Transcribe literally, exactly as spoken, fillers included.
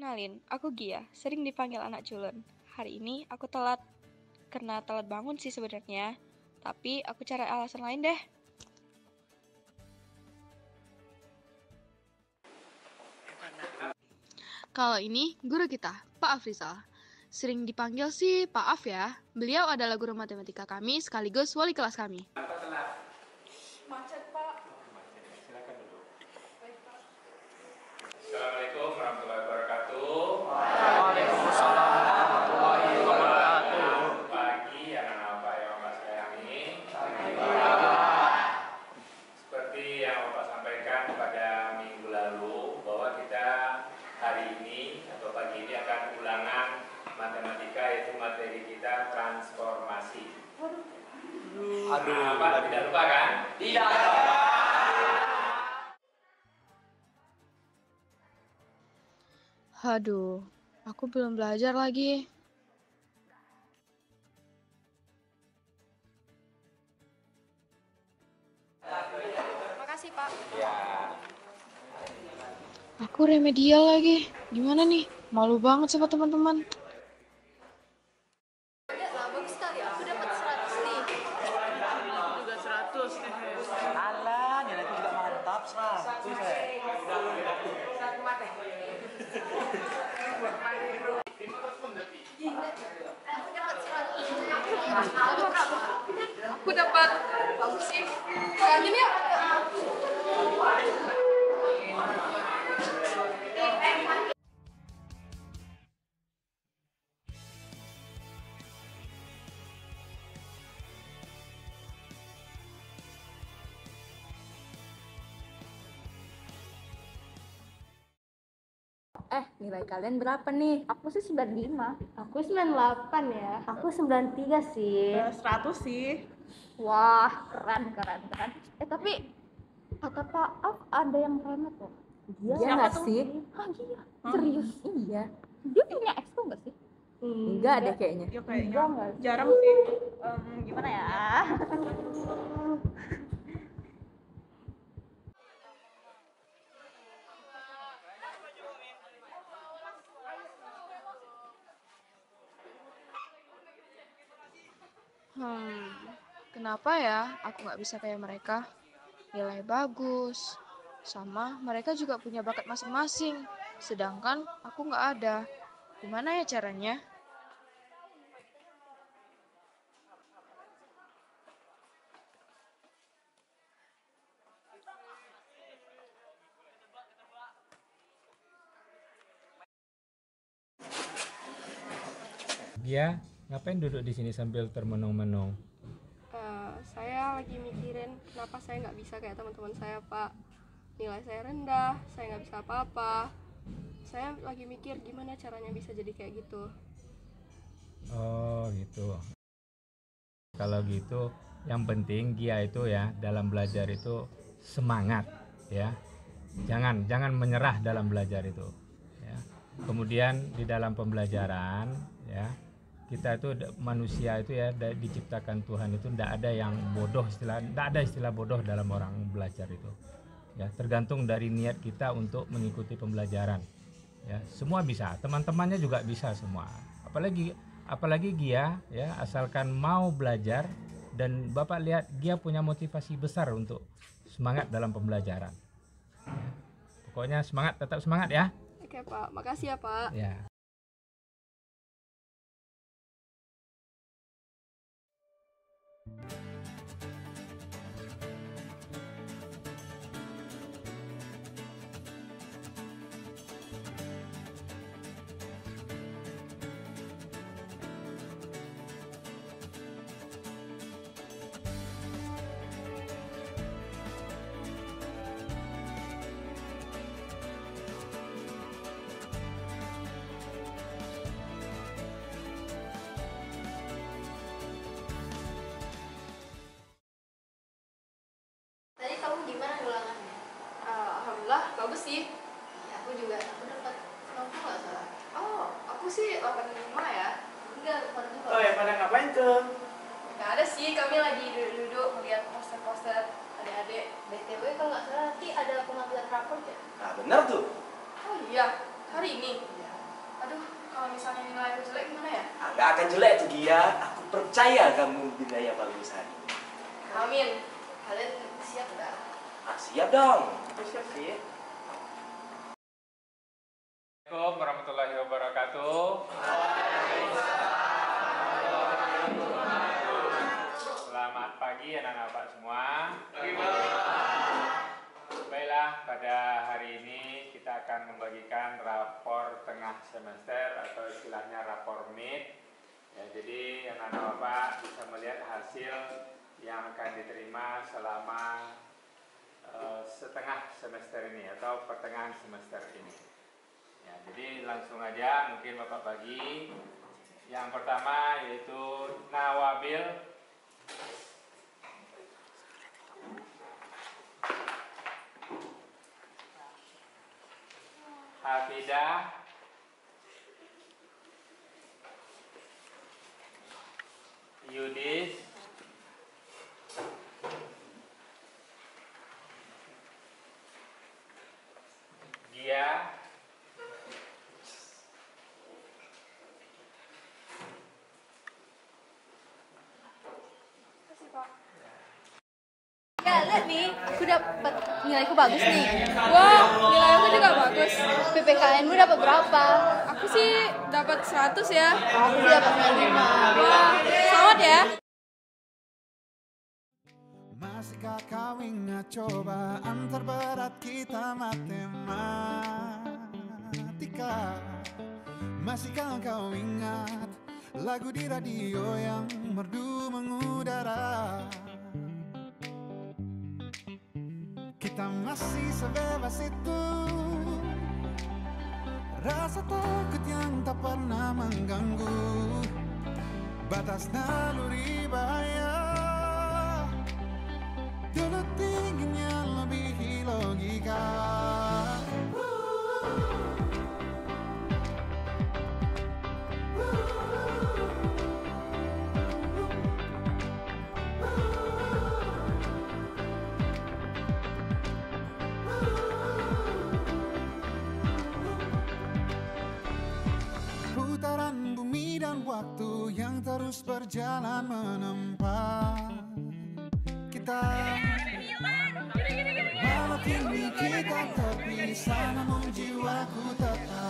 Kenalin, aku Gia, sering dipanggil anak culun. Hari ini aku telat, karena telat bangun sih sebenarnya. Tapi aku cari alasan lain deh. Kalau ini guru kita, Pak Afrizal. Sering dipanggil sih Pak Af ya. Beliau adalah guru matematika kami sekaligus wali kelas kami. Macet, Pak. Silakan duduk. Assalamualaikum warahmatullahi wabarakatuh. Waalaikumsalam warahmatullahi wabarakatuh. Pagi anak-anak Bapak yang Bapak sayangi. Seperti yang Bapak sampaikan pada minggu lalu bahwa kita hari ini atau pagi ini akan ulangan matematika, yaitu materi kita transformasi. Aduh, Bapak tidak lupa kan? Tidak. Aduh, aku belum belajar lagi. Makasih, Pak. Ya. Aku remedial lagi. Gimana nih? Malu banget sama teman-teman. Bagus sekali, aku dapat seratus nih. Juga seratus. Alah, nilaiku juga mantap, seratus. Aku dapat bagus sih. Kantin yuk. Eh, nilai kalian berapa nih? Aku sih sembilan puluh lima. Aku sembilan puluh delapan ya. Aku sembilan puluh tiga sih. seratus sih. Wah, keren, keren, keren. Eh, tapi kata Pak Af ada yang remet loh. Dia Siapa nggak tuh? sih? Ah, iya. Serius? Iya. Dia punya exco nggak sih? Enggak deh kayaknya. Ya kayaknya Enggak, enggak. jarang sih. Em, gimana ya? Hmm, kenapa ya aku nggak bisa kayak mereka? Nilai bagus, sama mereka juga punya bakat masing-masing. Sedangkan aku nggak ada. Gimana ya caranya? Gia, ngapain duduk di sini sambil termenung-menung? Eh, saya lagi mikirin kenapa saya nggak bisa kayak teman-teman saya, Pak. Nilai saya rendah, saya nggak bisa apa-apa. Saya lagi mikir gimana caranya bisa jadi kayak gitu. Oh gitu. Kalau gitu, yang penting Gia itu ya dalam belajar itu semangat ya. Jangan jangan menyerah dalam belajar itu. Ya. Kemudian di dalam pembelajaran ya kita itu da- manusia itu ya da- diciptakan Tuhan itu tidak ada yang bodoh istilah tidak ada istilah bodoh dalam orang belajar itu. Ya tergantung dari niat kita untuk mengikuti pembelajaran. Ya semua bisa, teman-temannya juga bisa semua. Apalagi apalagi Gia ya asalkan mau belajar dan Bapak lihat Gia punya motivasi besar untuk semangat dalam pembelajaran. Ya. Pokoknya semangat, tetap semangat ya. Oke, Pak. Makasih ya, Pak. Ya. Tadi kamu gimana ulangannya? Eh, Alhamdulillah, bagus sih. Ya, aku juga. Aku dapat sembilan puluh nggak salah. Oh, aku sih delapan puluh lima ya. Enggak, bukan juga. Oh ya, pada ngapain tuh? Nggak ada sih, kami lagi duduk-duduk melihat poster-poster adik-adik. B T W kalau nggak salah nanti ada pengambilan raport ya? Nah, benar tuh. Oh iya, hari ini. Iya. Aduh, kalau misalnya nilai aku jelek gimana ya? Ah, nggak akan jelek tuh Gia. Aku percaya kamu nilainya bagusan. Amin. Kalian siap nggak? Ah, siap dong. Aku siap sih. Assalamualaikum warahmatullahi wabarakatuh. Selamat pagi anak-anak Pak semua. Baiklah, pada hari ini kita akan membagikan rapor tengah semester atau istilahnya rapor mid. Ya, jadi anak-anak Bapak bisa melihat hasil yang akan diterima selama uh, setengah semester ini atau pertengahan semester ini. Ya, jadi langsung aja mungkin Bapak bagi. Yang pertama yaitu Nawabil. Hafidah. Yudis. Gia. Ya, lihat nih, aku dapat nilaiku bagus nih. Wah, nilai aku juga bagus. P P K N-mu dapat berapa? Aku sih dapat seratus ya. Aku sih dapat sembilan puluh lima. Wah, selamat ya. Masihkah kau ingat cobaan terberat kita matematika? Masihkah kau ingat lagu di radio yang merdu mengudara? Kita masih sebebas itu, rasa takut yang tak pernah mengganggu batas naluri bahaya. Dulu tingginya lebih logika. Putaran bumi dan waktu yang terus berjalan menempa kita. Walau kini kita terpisah, namun jiwaku tetap